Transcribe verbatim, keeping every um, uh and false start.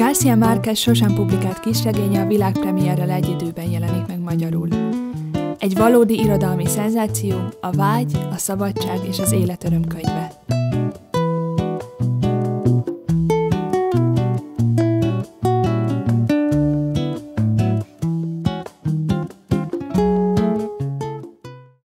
García Márquez sosem publikált kisregénye a világpremierrel egy időben jelenik meg magyarul. Egy valódi irodalmi szenzáció, a vágy, a szabadság és az élet örömkönyve.